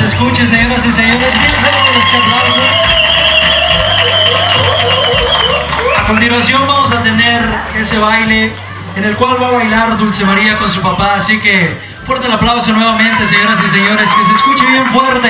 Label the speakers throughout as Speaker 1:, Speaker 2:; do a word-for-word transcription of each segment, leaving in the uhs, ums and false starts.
Speaker 1: se escuche, señoras y señores. Bien, este aplauso. A continuación vamos a tener ese baile en el cual va a bailar Dulce María con su papá, así que fuerte el aplauso nuevamente, señoras y señores, que se escuche bien fuerte.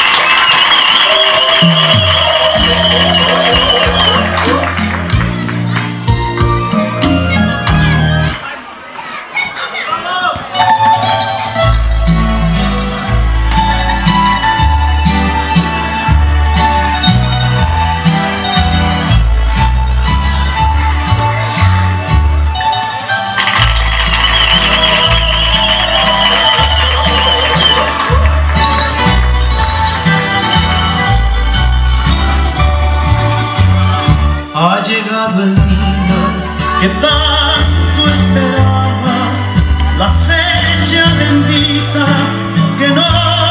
Speaker 2: Ha llegado el día que tanto esperabas, la fecha bendita que no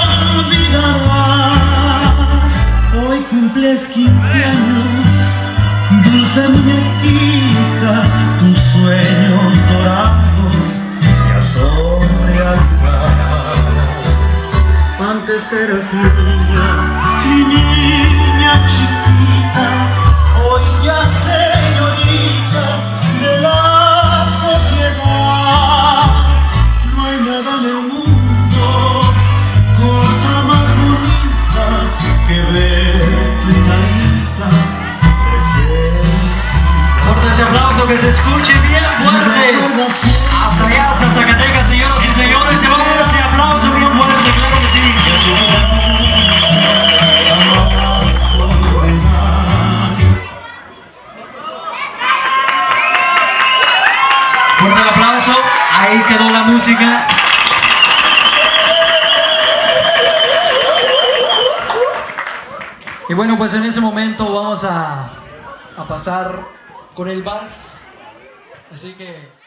Speaker 2: olvidarás. Hoy cumples quince años, dulce muñequita, tus sueños dorados ya son realidad. Antes eras niña, mi niña chiquita, hoy ya señorita de la sociedad. No hay nada en el mundo, cosa más bonita que ver tu carita de felicidad.
Speaker 1: Fuerte ese aplauso, que se escuche bien fuerte. Hasta allá, hasta Zacatecas, señoras y señores. Se va a dar ese aplauso bien fuerte, claro que sí. Fuerte el aplauso, ahí quedó la música. Y bueno, pues en ese momento vamos a, a pasar con el vals. Así que...